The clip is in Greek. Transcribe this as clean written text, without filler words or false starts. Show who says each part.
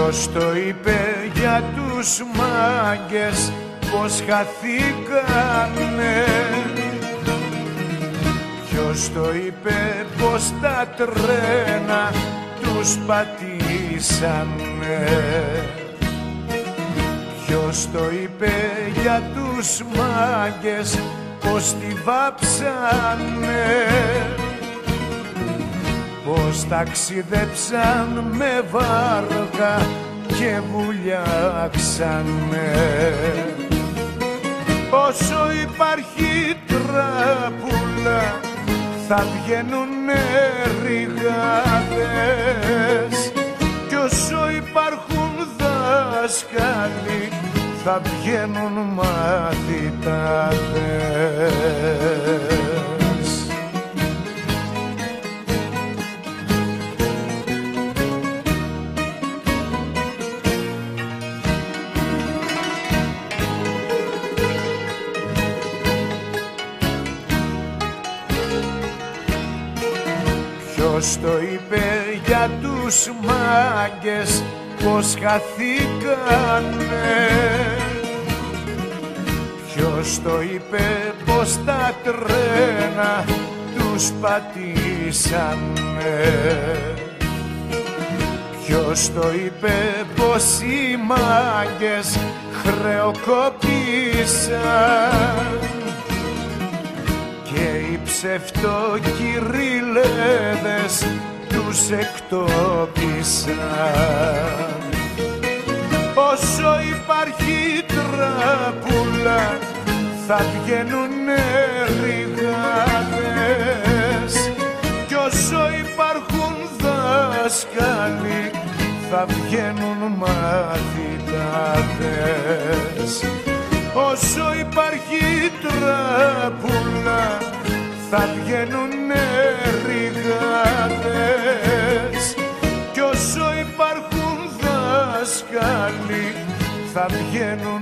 Speaker 1: Ποιος το είπε για τους μάγκες πως χαθήκανε? Ποιος το είπε πως τα τρένα τους πατήσανε? Ποιος το είπε για τους μάγκες πως τη βάψανε? Πως ταξιδέψαν με βάρκα και βουλιάξανε? Όσο υπάρχει τραπούλα θα βγαίνουνε ρηγάδες, κι όσο υπάρχουν δάσκαλοι θα βγαίνουν μαθητάδες. Ποιος το είπε για τους μάγκες πως χαθήκανε? Ποιος το είπε πως τα τρένα τους πατήσανε? Ποιος το είπε πως οι μάγκες χρεοκοπήσαν και οι ψευτοκυριλέδες τους εκτόπισαν? Όσο υπάρχει τραπούλα θα βγαίνουνε ρηγάδες, κι όσο υπάρχουν δάσκαλοι θα βγαίνουν μαθητάδες. Όσο υπάρχει τραπούλα θα βγαίνουνε ρηγάδες, κι όσο υπάρχουν δάσκαλοι θα βγαίνουν